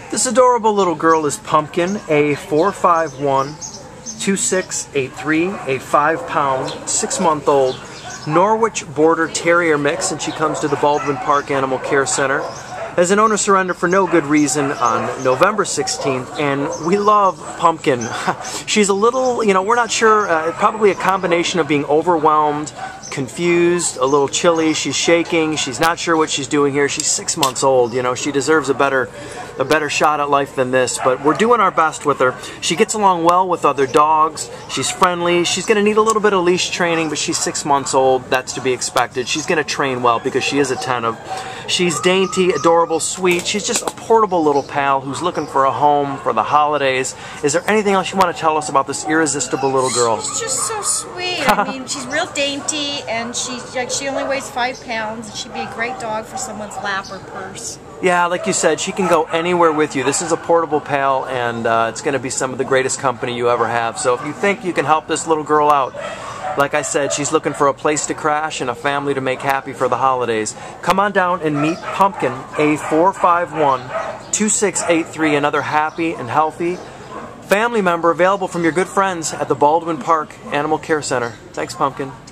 This adorable little girl is Pumpkin, A4512683, a 5-pound, 6-month-old Norwich Border Terrier mix, and she comes to the Baldwin Park Animal Care Center as an owner surrender for no good reason on November 16th, and we love Pumpkin. She's a little, we're not sure, probably a combination of being overwhelmed, confused, a little chilly, she's shaking, she's not sure what she's doing here. She's 6 months old, she deserves a better shot at life than this, but we're doing our best with her. She gets along well with other dogs, she's friendly, she's going to need a little bit of leash training, but she's 6 months old, that's to be expected. She's going to train well because she is attentive. She's dainty, adorable, sweet, she's just a portable little pal who's looking for a home for the holidays. Is there anything else you want to tell us about this irresistible little girl? She's just so sweet. I mean, she's real dainty, and she only weighs 5 pounds. She'd be a great dog for someone's lap or purse. Yeah, like you said, she can go anywhere with you. This is a portable pal, and it's going to be some of the greatest company you ever have. So if you think you can help this little girl out, like I said, she's looking for a place to crash and a family to make happy for the holidays. Come on down and meet Pumpkin, A4512683, another happy and healthy family member available from your good friends at the Baldwin Park Animal Care Center. Thanks, Pumpkin.